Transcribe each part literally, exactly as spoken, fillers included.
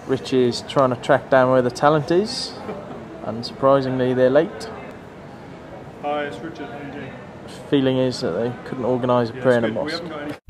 Rich is trying to track down where the talent is. Unsurprisingly, they're late. Hi, it's Richard. How are you doing? Feeling is that they couldn't organise a Yeah, prayer in a good. We mosque. haven't got any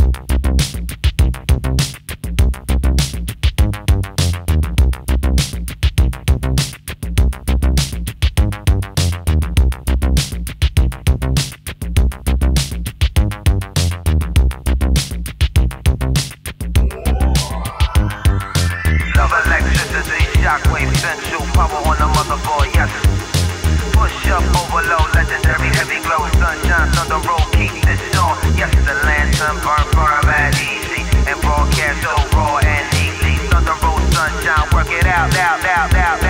shockwave, central power on the motherboard, yes. Push up, overload, legendary, heavy glow, sunshine, thunder roll, keep this on. Yes, the lantern burn, burn, bad easy, and broadcast so raw and easy. Thunder roll, sunshine, work it out, out, out, out.